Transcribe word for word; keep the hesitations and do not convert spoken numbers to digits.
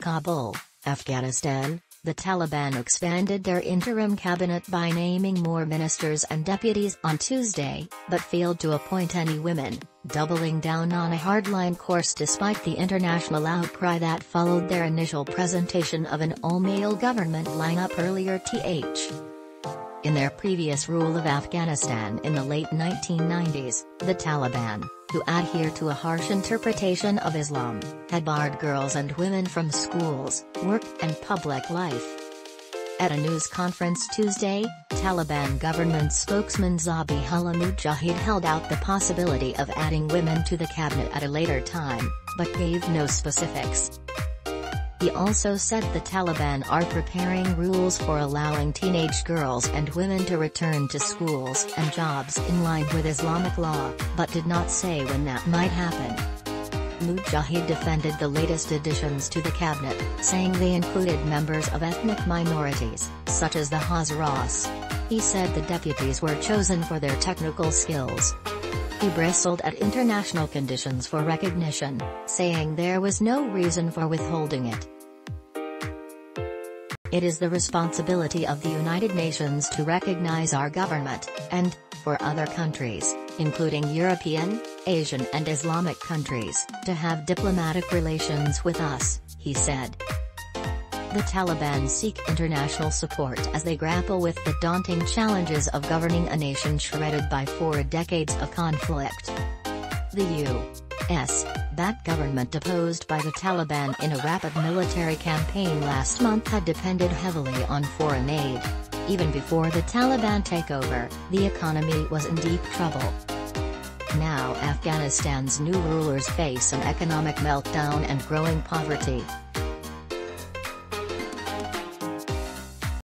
Kabul, Afghanistan, the Taliban expanded their interim cabinet by naming more ministers and deputies on Tuesday, but failed to appoint any women, doubling down on a hardline course despite the international outcry that followed their initial presentation of an all-male government lineup earlier. Th. In their previous rule of Afghanistan in the late nineteen nineties, the Taliban, who adhere to a harsh interpretation of Islam, had barred girls and women from schools, work and public life. At a news conference Tuesday, Taliban government spokesman Zabihullah Mujahid held out the possibility of adding women to the cabinet at a later time, but gave no specifics. He also said the Taliban are preparing rules for allowing teenage girls and women to return to schools and jobs in line with Islamic law, but did not say when that might happen. Mujahid defended the latest additions to the cabinet, saying they included members of ethnic minorities, such as the Hazaras. He said the deputies were chosen for their technical skills. He bristled at international conditions for recognition, saying there was no reason for withholding it. It is the responsibility of the United Nations to recognize our government, and, for other countries, including European, Asian and Islamic countries, to have diplomatic relations with us, he said. The Taliban seek international support as they grapple with the daunting challenges of governing a nation shredded by four decades of conflict. The U S-backed government opposed by the Taliban in a rapid military campaign last month had depended heavily on foreign aid. Even before the Taliban takeover, the economy was in deep trouble. Now Afghanistan's new rulers face an economic meltdown and growing poverty.